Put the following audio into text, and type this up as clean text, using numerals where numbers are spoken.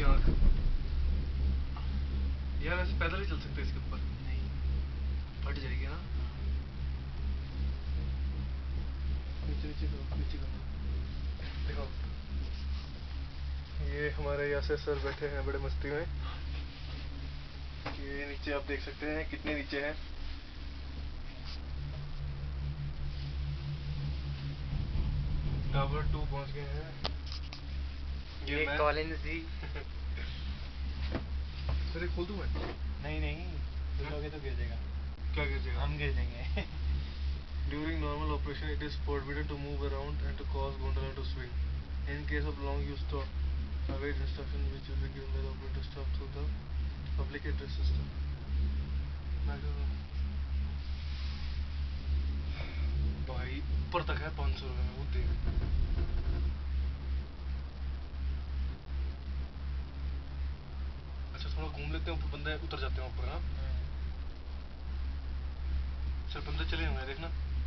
आँख। यार ऐसे पैदल ही चल सकते इसके ऊपर? नहीं, फट जाएगी ना। नीचे नीचे करो, नीचे करो। देखो ये हमारे यहाँ से सर बैठे हैं बड़े मस्ती में। ये नीचे आप देख सकते हैं कितने नीचे हैं। टावर 2 पहुंच गए हैं। ये कॉलिंस जी। सर खोल दूं मैं? नहीं नहीं, खोलोगे तो गिर जाएगा। क्या गिर जाएगा? हम गिर जाएंगे। During normal operation, it is forbidden to move around and to cause gondola to swing. In case of long use, stop. Await instructions which will be given by the operator staff through the public address system. भाई ऊपर तक है 500 रुपए में, वो देख। अच्छा थोड़ा घूम लेते हैं ऊपर, बंदे उतर जाते हैं ऊपर। हाँ सर बंदे चले हुए हैं देखना।